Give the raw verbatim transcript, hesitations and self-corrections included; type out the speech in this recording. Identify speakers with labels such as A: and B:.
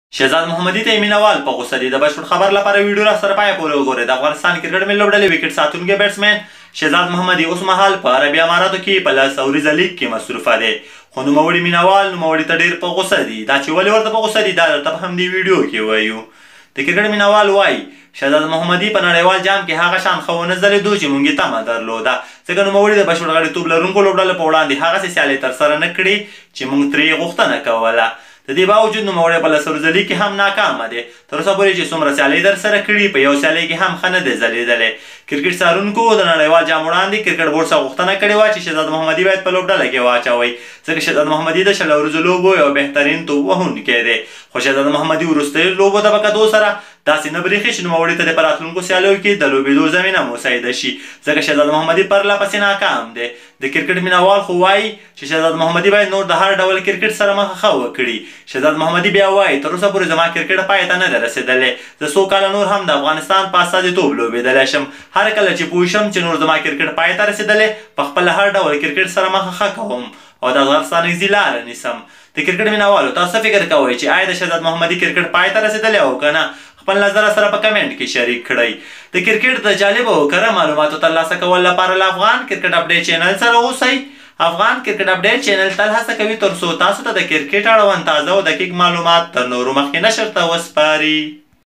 A: شهزاد محمدي ته مینوال په غوسه دي. د بشپړ خبر لپاره ویډیو را سره پای پورې وګورئ. د افغانستان کرکټ ملي لوبډلې وکټ ساتونکی بیټسمین شهزاد محمدي اوس مهال په عربي اماراتو کې په لاس اوریزه لیګ کې مصروفه دی، خو نوموړي مینوال نوموړي ته ډېر په غوسه دي. دا چې ولې ورته په غوسه دي دا درته په همدې ویډیو کې وایو. د کرکټ مینوال وایي شهزاد محمدي په نړیوال جام کې هغه شان ښه ونه ځلېدو چې موږ یې تمه درلوده، ځکه نوموړي د بشپړ غړیتوب لرونکو لوبډلو په وړاندې هغسې سیالۍ ترسره نه کړې چې موږ ترې غوښتنه کوله. د دې باوجود نوموړی په لس اورزه لیګ کې هم ناکامه دی. تر اوسه پورې چې څومره سیالۍ درسره کړي په یو سیالۍ کې هم ښه نه دی ځلېدلی. کرکټ څارونکو د نړیوال جام وړاندې کرکټ بورډ څخه غوښتنه کړې وه چې شهزاد محمدي باید په لوبډله کې واچوئ، ځکه شهزاد محمدي د شل اورزو لوبو یو بهترین توپ وهونکی دی. خو شهزاد محمدي وروستیو لوبو ته په کتو سره داسې نه برېښي چې نوموړي ته د په راتلونکو سیالیو کې د لوبېدو زمینه مساعده شي، ځکه شهزاد محمدي پرله پسې ناکام دی. د کرکټ مینوال خو وایي چې شهزاد محمدي باید نور د هر ډول کرکټ سره مخه ښه وکړي. شهزاد محمدي بیا وایي تر اوسه پورې زما کرکټ پای ته نه دی رسېدلی، زه څو کاله نور هم د افغانستان په استازیتوب لوبېدلی شم. هر کله چې پوه شم چې نور زما کرکټ پای ته رسېدلی په خپله هر ډول کرکټ سره مخه ښه کوم او د افغانستان نږدې لاره نیسم. د کرکټ مینوالو تاسو فکر کوئ چې آیا د شهزاد محمدي کرکټ پای ته رسېدلی او که نه؟ خپل نظر سره په کمنټ کې شریک کړئ. د کرکټ د جالبو او کره معلوماتو ترلاسه کولو لپاره له افغان کرکټ اپډیټ چینل سره اوسئ. افغان کرکټ اپډیټ چینل تل هڅه کوي تر څو تاسو ته د کرکټ اړوند تازه او دقیق معلومات تر نورو مخکې نشر ته وسپاري.